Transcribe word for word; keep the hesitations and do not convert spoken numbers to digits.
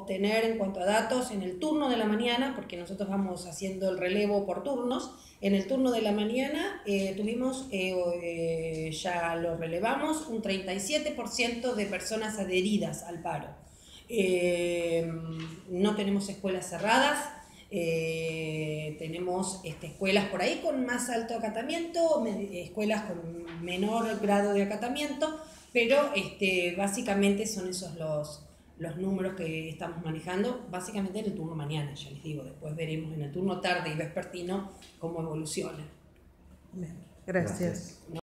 obtener en cuanto a datos en el turno de la mañana, porque nosotros vamos haciendo el relevo por turnos. En el turno de la mañana eh, tuvimos, eh, eh, ya lo relevamos, un treinta y siete por ciento de personas adheridas al paro. Eh, no tenemos escuelas cerradas, eh, tenemos este, escuelas por ahí con más alto acatamiento, me, escuelas con menor grado de acatamiento, pero este, básicamente son esos los, los números que estamos manejando, básicamente en el turno mañana, ya les digo, después veremos en el turno tarde y vespertino cómo evoluciona. Bien, gracias. Gracias.